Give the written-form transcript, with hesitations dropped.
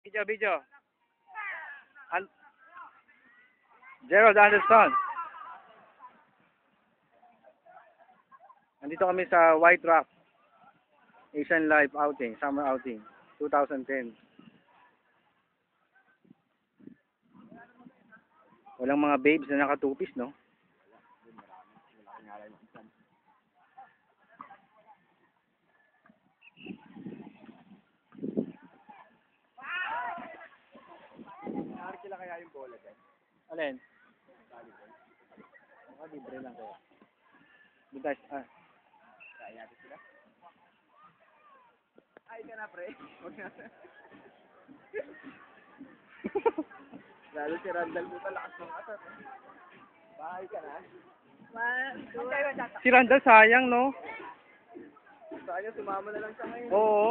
Video, video. An Gerald Anderson. Nandito kami sa White Rock. Asian Life outing, summer outing, 2010. Walang mga babes na nakatupis, no? Nakari sila kaya yung bola dyan? Alin? Baka libre lang kaya. Butas, Kaya natin sila? Ay ka na pre. Huwag na. Lalo si Randall mo lakas ng atat. Bahay ka na. Si Randall sayang, no? Sayang sumama na lang siya ngayon. Oo.